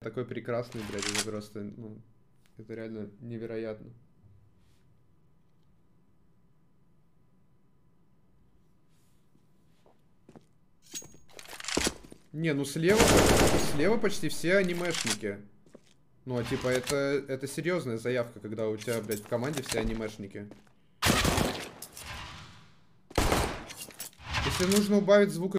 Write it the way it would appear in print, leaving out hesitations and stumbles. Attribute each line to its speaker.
Speaker 1: такой прекрасный, блядь, это просто, ну, это реально невероятно. Не, ну слева почти все анимешники. Ну, а типа, это серьезная заявка, когда у тебя, блядь, в команде все анимешники. Если нужно убавить звук